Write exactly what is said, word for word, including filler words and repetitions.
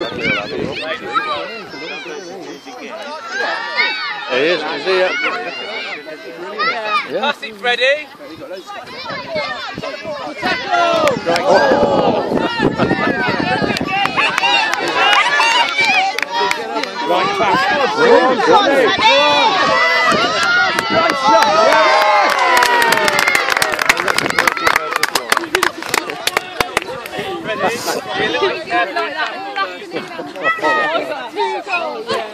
There he is, you see it? Yeah. Pass it, Freddie. Right back. Ready?